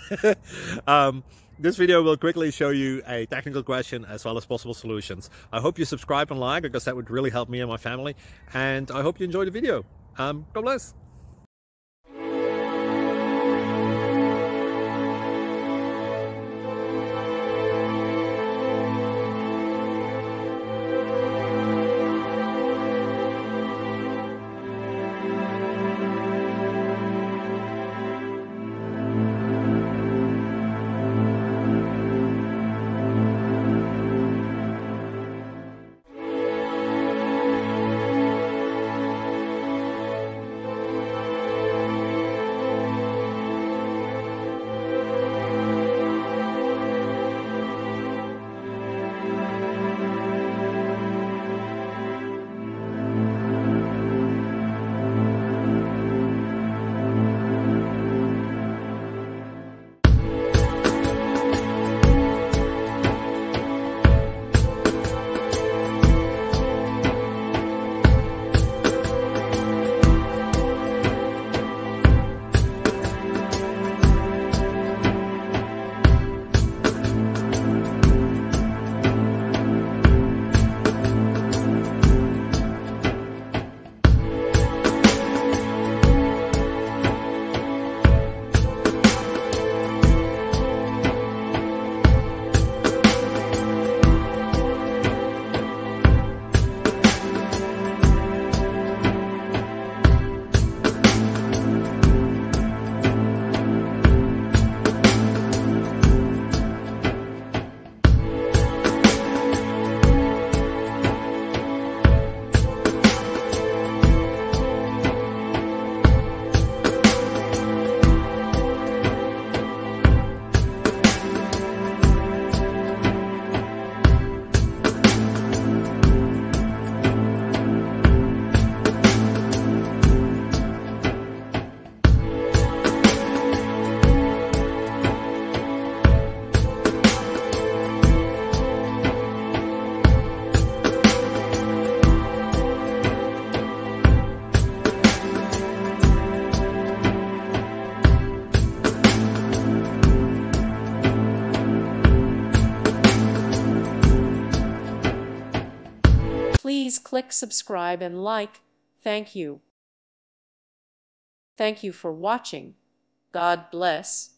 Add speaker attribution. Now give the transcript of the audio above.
Speaker 1: um, this video will quickly show you a technical question as well as possible solutions. I hope you subscribe and like, because that would really help me and my family. And I hope you enjoy the video. God bless.
Speaker 2: Please click subscribe and like. Thank you. Thank you for watching. God bless.